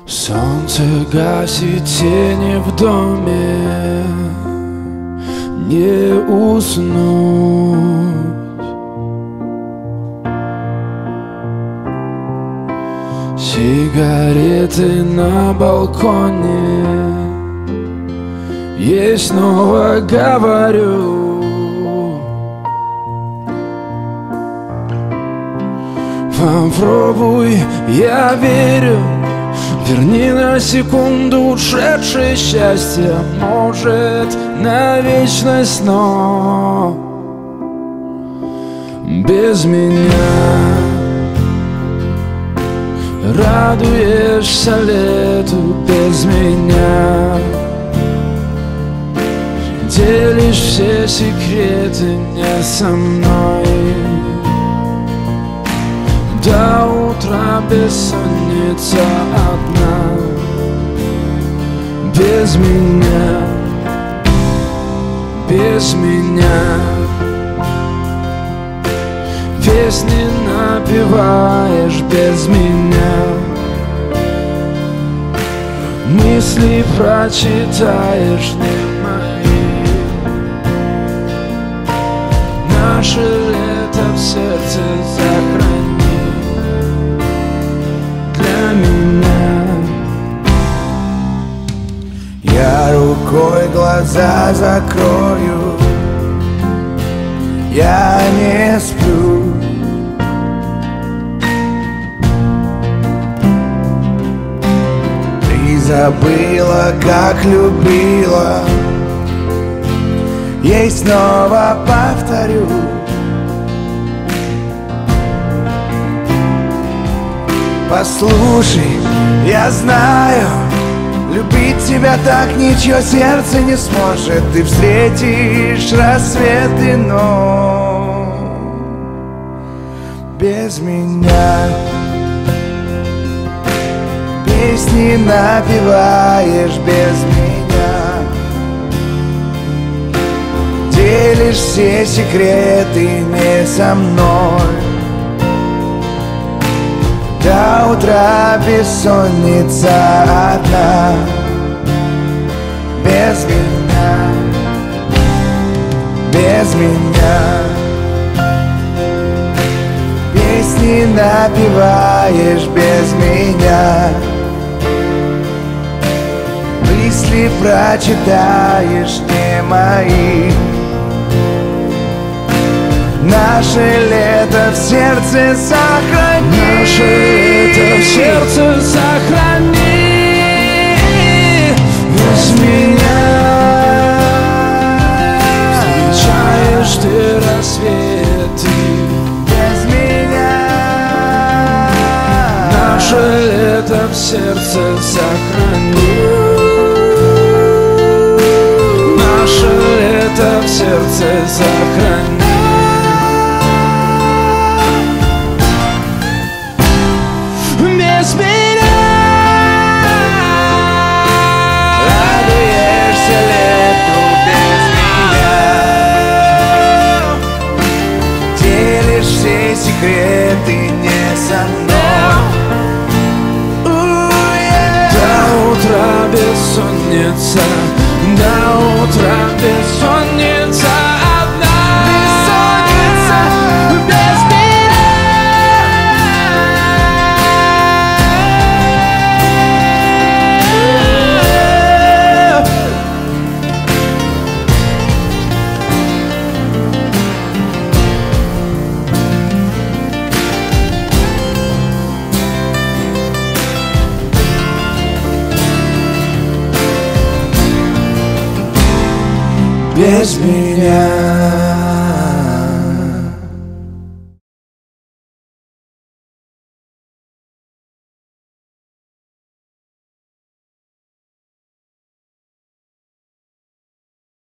Солнце гасит тени в доме, не уснуть. Сигареты на балконе, ей снова говорю: попробуй, я верю. Верни на секунду ушедшее счастье, может, на вечность, но без меня. Радуешься лету без меня, делишь все секреты не со мной. До утра бессонница одна, без меня, без меня. Песни напеваешь без меня, мысли прочитаешь не мои. Наше лето в сердце сохрани для меня. Я рукой глаза закрою, я не сплю. Ты забыла, как любила, ей снова повторю. Послушай, я знаю, любить тебя так ничье сердце не сможет. Ты встретишь рассветы, но без меня. Песни напеваешь без меня, делишь все секреты не со мной. До утра бессонница одна, без меня, без меня. Песни напеваешь без меня, мысли прочитаешь не мои. Наше лето в сердце сохрани, наше лето в сердце сохрани без меня. Встречаешь ты рассветы без меня. Наше лето в сердце сохрани, наше лето в сердце сохрани. Без меня радуешься лету без меня, делишь все секреты не со мной. До утра бессонница, до утра бессонница одна, Бессонница без меня. без меня.